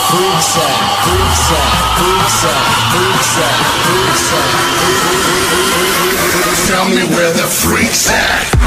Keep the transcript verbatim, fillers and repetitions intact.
freaks at? Freaks at? Freaks at? Freaks at? Freaks at? Tell me where the freaks at.